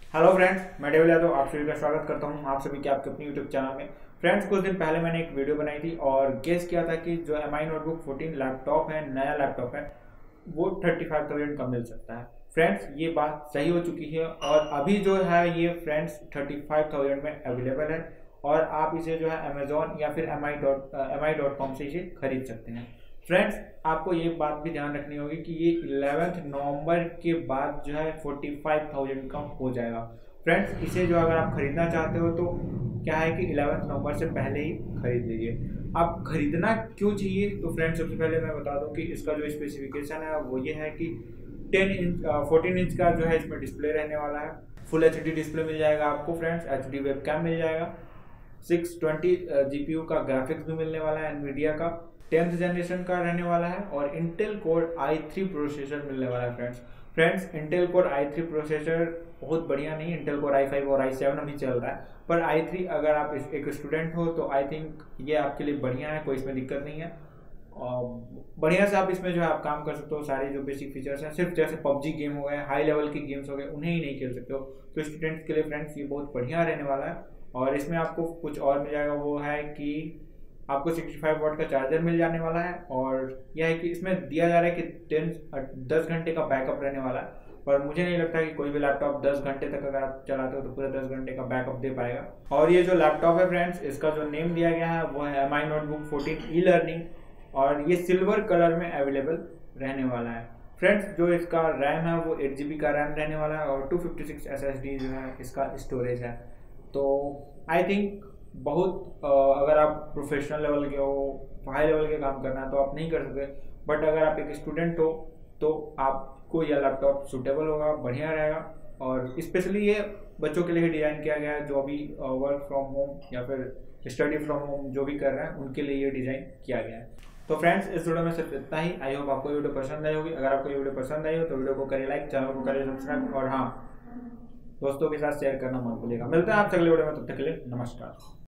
Hello friends, मैं Devil Yadav आप सभी का स्वागत करता हूं आप सभी के आपके अपने यूट्यूब चैनल में। फ्रेंड्स, कुछ दिन पहले मैंने एक वीडियो बनाई थी और गेस किया था कि जो एम आई नोटबुक 14 लैपटॉप है, नया लैपटॉप है, वो 35,000 का मिल सकता है। फ्रेंड्स, ये बात सही हो चुकी है और अभी जो है ये फ्रेंड्स 35,000 में अवेलेबल है और आप इसे जो है अमेजोन या फिर mi.com से इसे खरीद सकते हैं। फ्रेंड्स, आपको ये बात भी ध्यान रखनी होगी कि ये 11 नवंबर के बाद जो है 45,000 का हो जाएगा। फ्रेंड्स, इसे जो अगर आप खरीदना चाहते हो तो क्या है कि 11 नवंबर से पहले ही खरीद लीजिए। आप खरीदना क्यों चाहिए? तो फ्रेंड्स, सबसे पहले मैं बता दूं कि इसका जो स्पेसिफिकेशन है वो ये है कि 14 इंच का जो है इसमें डिस्प्ले रहने वाला है। फुल एचडी डिस्प्ले मिल जाएगा आपको फ्रेंड्स, एचडी वेबकैम मिल जाएगा, 620 जीपीयू का ग्राफिक्स भी मिलने वाला है, एनवीडिया का 10th जनरेशन का रहने वाला है और इंटेल कोर i3 प्रोसेसर मिलने वाला है। Friends, Intel core i3 processor बहुत बढ़िया नहीं, इंटेल कोर i5 और i7 अभी चल रहा है, पर i3 अगर आप एक स्टूडेंट हो तो आई थिंक ये आपके लिए बढ़िया है, कोई इसमें दिक्कत नहीं है। और बढ़िया से आप इसमें जो है आप काम कर सकते हो। सारे जो बेसिक फीचर्स हैं, सिर्फ जैसे पबजी गेम हो गए, हाई लेवल के गेम्स हो गए, उन्हें ही नहीं खेल सकते हो। तो स्टूडेंट्स के लिए फ्रेंड्स ये बहुत बढ़िया रहने वाला है। और इसमें आपको कुछ और मिल जाएगा, वो है कि आपको 65 वाट का चार्जर मिल जाने वाला है और यह है कि इसमें दिया जा रहा है कि 10 घंटे का बैकअप रहने वाला है। पर मुझे नहीं लगता कि कोई भी लैपटॉप 10 घंटे तक अगर आप चलाते हो तो पूरे 10 घंटे का बैकअप दे पाएगा। और ये जो लैपटॉप है फ्रेंड्स, इसका जो नेम दिया गया है वो है M I notebook 14 e learning और ये सिल्वर कलर में अवेलेबल रहने वाला है। फ्रेंड्स, जो इसका रैम है वो 8 GB का रैम रहने वाला है और 256 SSD जो है इसका स्टोरेज है। तो आई थिंक बहुत अगर आप प्रोफेशनल लेवल के हो, हाई लेवल के काम करना है तो आप नहीं कर सकते, बट अगर आप एक स्टूडेंट हो तो आपको यह लैपटॉप सूटेबल होगा, बढ़िया रहेगा। और स्पेशली ये बच्चों के लिए डिज़ाइन किया गया है जो अभी वर्क फ्रॉम होम या फिर स्टडी फ्रॉम होम जो भी कर रहे हैं उनके लिए ये डिज़ाइन किया गया है। तो फ्रेंड्स, इस वीडियो में सिर्फ इतना ही। आई होप आपको ये वीडियो पसंद आई होगी। अगर आपको ये वीडियो पसंद आई हो तो वीडियो को करिए लाइक, चैनल को करिए सब्सक्राइब और हाँ, दोस्तों के साथ शेयर करना मत भूलिएगा। मिलते हैं आपसे अगले वीडियो में, तब तक के लिए नमस्कार।